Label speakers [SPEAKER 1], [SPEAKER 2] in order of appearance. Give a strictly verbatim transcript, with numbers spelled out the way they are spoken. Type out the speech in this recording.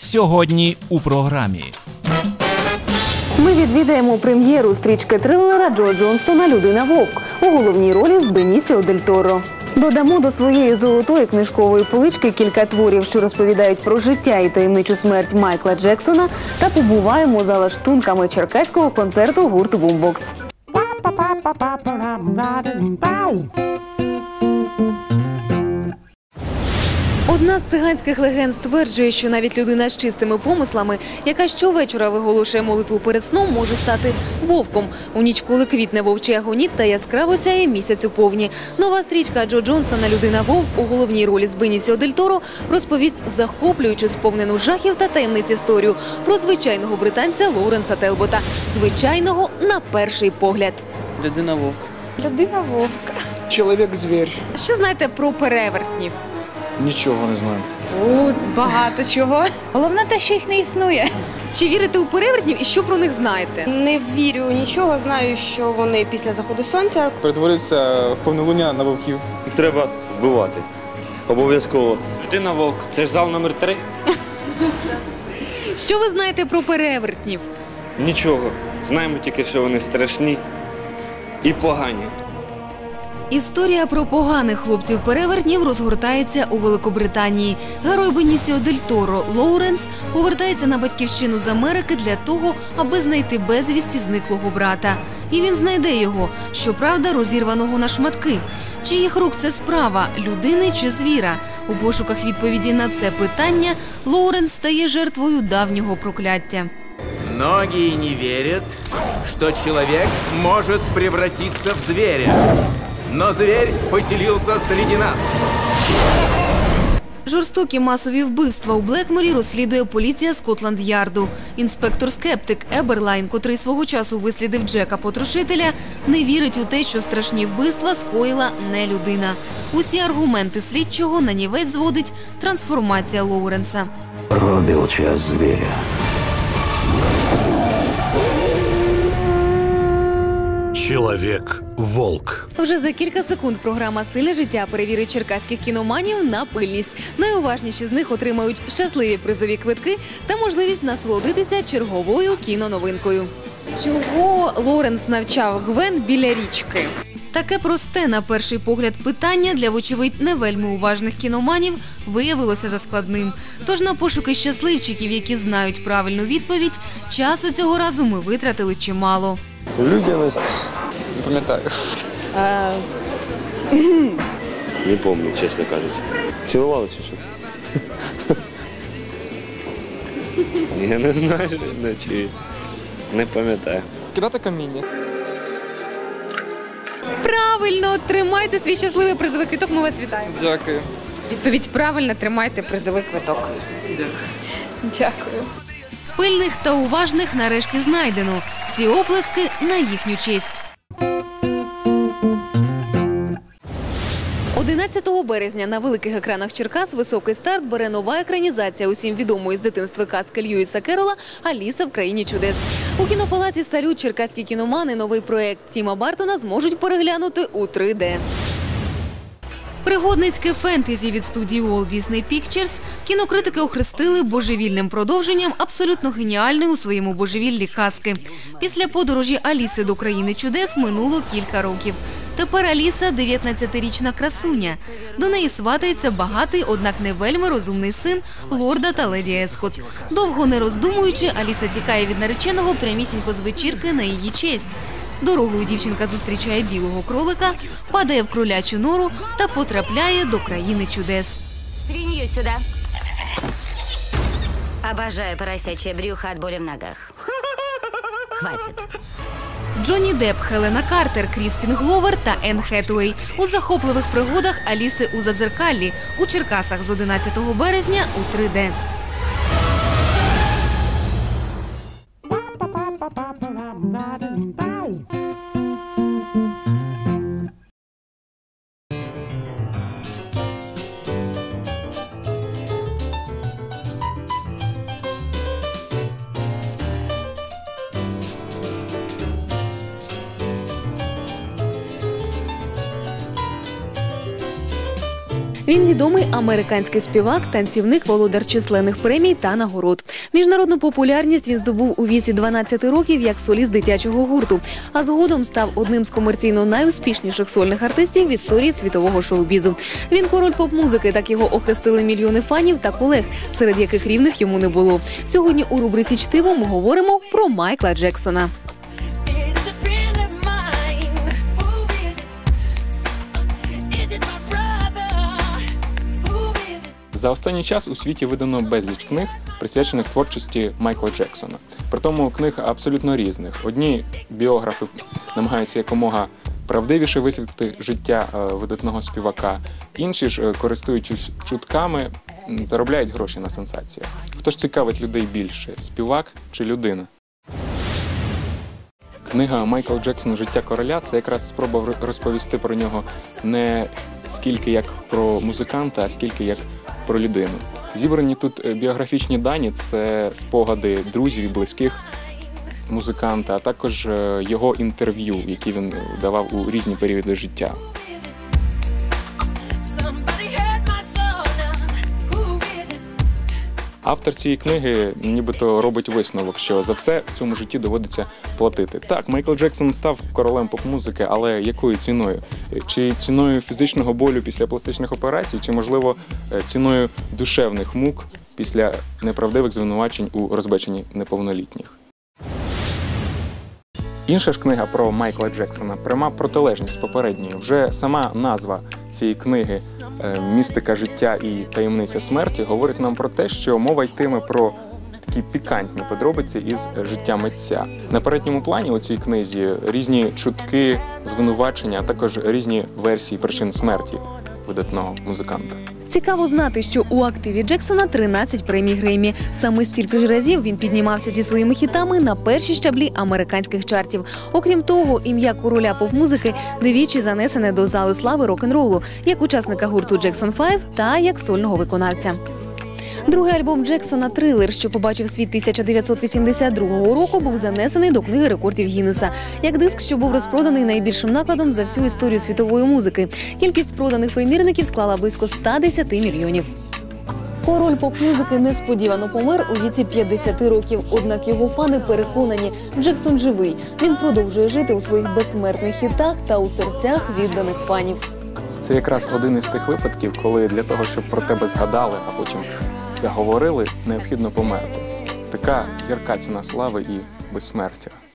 [SPEAKER 1] Сьогодні у програмі.
[SPEAKER 2] Ми відвідаємо прем'єру стрічки трилера Джо Джонстона «Людина-вовк» у головній ролі з Бенісіо Дель Торо. Додамо до своєї золотої книжкової полички кілька творів, що розповідають про життя і таємничу смерть Майкла Джексона, та побуваємо за лаштунками черкаського концерту гурту «Бумбокс». Одна з циганських легенд стверджує, що навіть людина з чистими помислами, яка щовечора виголошує молитву перед сном, може стати вовком. У ніч, коли квітне вовчий агоніт та яскраво сяє місяць у повні. Нова стрічка Джо Джонстона «Людина-вовк» у головній ролі з Бенісіо Дель Торо розповість захоплюючу, сповнену жахів та таємниць історію про звичайного британця Лоуренса Телбота. Звичайного на перший погляд.
[SPEAKER 3] Людина-вовк.
[SPEAKER 4] Людина-вовк.
[SPEAKER 5] Чоловік-звір.
[SPEAKER 2] Що знаєте про перевертнів?
[SPEAKER 5] Нічого не знаю.
[SPEAKER 4] О, багато чого. Головне те, що їх не існує.
[SPEAKER 2] Чи вірите у перевертнів і що про них знаєте?
[SPEAKER 6] Не вірю у нічого, знаю, що вони після заходу сонця
[SPEAKER 5] Перетворився в повнолуння на вовків.
[SPEAKER 7] Їх треба вбивати. Обов'язково.
[SPEAKER 3] Людина-вовк. Це ж зал номер три.
[SPEAKER 2] Що ви знаєте про перевертнів?
[SPEAKER 3] Нічого. Знаємо тільки, що вони страшні і погані.
[SPEAKER 2] Історія про поганих хлопців-перевертнів розгортається у Великобританії. Герой Бенісіо Дель Торо Лоуренс повертається на батьківщину з Америки для того, аби знайти безвісті зниклого брата. І він знайде його, щоправда, розірваного на шматки. Чиїх рук це справа – людини чи звіра? У пошуках відповіді на це питання Лоуренс стає жертвою давнього прокляття.
[SPEAKER 8] Многие не верят, что человек может превратиться в зверя. Но зверь поселился среди нас.
[SPEAKER 2] Жорстокі масові вбивства у Блекморі розслідує поліція Скотланд-Ярду. Інспектор-скептик Еберлайн, котрий свого часу вислідив Джека-потрошителя, не вірить у те, що страшні вбивства скоїла не людина. Усі аргументи слідчого нанівець зводить трансформація Лоуренса.
[SPEAKER 9] Пробил час зверя. Чоловік-волк.
[SPEAKER 2] Вже за кілька секунд програма «Стильне життя» перевірить черкаських кіноманів на пильність. Найуважніші з них отримають щасливі призові квитки та можливість насолодитися черговою кіноновинкою. Чого Лоуренс навчав Гвен біля річки? Таке просте, на перший погляд, питання для, вочевидь, не вельми уважних кіноманів виявилося заскладним. Тож на пошуки щасливчиків, які знають правильну відповідь, часу цього разу ми витратили чимало.
[SPEAKER 5] Людяність. Не пам'ятаю.
[SPEAKER 7] Не пам'ятаю, чесно кажучи. Цілувалися що? Я не знаю, чи не пам'ятаю.
[SPEAKER 5] Кидати каміння.
[SPEAKER 2] Правильно! Тримайте свій щасливий призовий квиток, ми вас вітаємо.
[SPEAKER 5] Дякую.
[SPEAKER 2] Відповідь правильна, тримайте призовий квиток.
[SPEAKER 6] Дякую.
[SPEAKER 2] Пильних та уважних нарешті знайдено. Ці оплески на їхню честь. одинадцятого березня на великих екранах Черкас високий старт бере нова екранізація усім відомої з дитинства казки Льюіса Керрола «Аліса в країні чудес». У кінопалаці «Салют» черкаські кіномани новий проєкт Тіма Бартона зможуть переглянути у три де. Пригодницьке фентезі від студії Walt Disney Pictures кінокритики охрестили божевільним продовженням абсолютно геніальної у своєму божевіллі казки. Після подорожі Аліси до країни чудес минуло кілька років. Тепер Аліса – дев'ятнадцятирічна красуня. До неї сватається багатий, однак не вельми розумний син лорда та леді Ескот. Довго не роздумуючи, Аліса тікає від нареченого прямісінько з вечірки на її честь. Дорогою дівчинка зустрічає білого кролика, падає в кролячу нору та потрапляє до країни чудес.
[SPEAKER 10] Свинью сюда. Обожаю поросячье брюхо от боли в ногах. Хватит.
[SPEAKER 2] Джонні Депп, Хелена Картер, Кріспін Гловер та Енн Хетуей у захопливих пригодах Аліси у Задзеркаллі у Черкасах з одинадцятого березня у три де. Він відомий американський співак, танцівник, володар численних премій та нагород. Міжнародну популярність він здобув у віці дванадцяти років як соліст дитячого гурту, а згодом став одним з комерційно найуспішніших сольних артистів в історії світового шоу-бізу. Він король поп-музики, так його охрестили мільйони фанів та колег, серед яких рівних йому не було. Сьогодні у рубриці «Чтиво» ми говоримо про Майкла Джексона.
[SPEAKER 11] За останній час у світі видано безліч книг, присвячених творчості Майкла Джексона. Притому книг абсолютно різних. Одні біографи намагаються якомога правдивіше висвітлити життя видатного співака, інші ж, користуючись чутками, заробляють гроші на сенсаціях. Хто ж цікавить людей більше – співак чи людина? Книга Майкла Джексона «Життя короля» – це якраз спроба розповісти про нього не скільки як про музиканта, а скільки як про людину. Зібрані тут біографічні дані – це спогади друзів і близьких музиканта, а також його інтерв'ю, які він давав у різні періоди життя. Автор цієї книги нібито робить висновок, що за все в цьому житті доводиться платити. Так, Майкл Джексон став королем поп-музики, але якою ціною? Чи ціною фізичного болю після пластичних операцій, чи, можливо, ціною душевних мук після неправдивих звинувачень у розбеченні неповнолітніх? Інша ж книга про Майкла Джексона – пряма протилежність попередньої. Вже сама назва цієї книги «Містика життя і таємниця смерті» говорить нам про те, що мова йтиме про такі пікантні подробиці із життя митця. На передньому плані у цій книзі різні чутки, звинувачення, а також різні версії причин смерті видатного музиканта.
[SPEAKER 2] Цікаво знати, що у активі Джексона тринадцять премій Греммі. Саме стільки ж разів він піднімався зі своїми хітами на перші щаблі американських чартів. Окрім того, ім'я короля поп-музики двічі занесене до зали слави рок-н-ролу, як учасника гурту Джексон п'ять та як сольного виконавця. Другий альбом Джексона «Трилер», що побачив світ тисяча дев'ятсот вісімдесят другого року, був занесений до книги рекордів Гіннеса, як диск, що був розпроданий найбільшим накладом за всю історію світової музики. Кількість проданих примірників склала близько ста десяти мільйонів. Король поп-музики несподівано помер у віці п'ятдесяти років, однак його фани переконані – Джексон живий. Він продовжує жити у своїх безсмертних хітах та у серцях відданих фанів.
[SPEAKER 11] Це якраз один із тих випадків, коли для того, щоб про тебе згадали, а потім заговорили, необхідно померти. Така гірка ціна слави і безсмертя.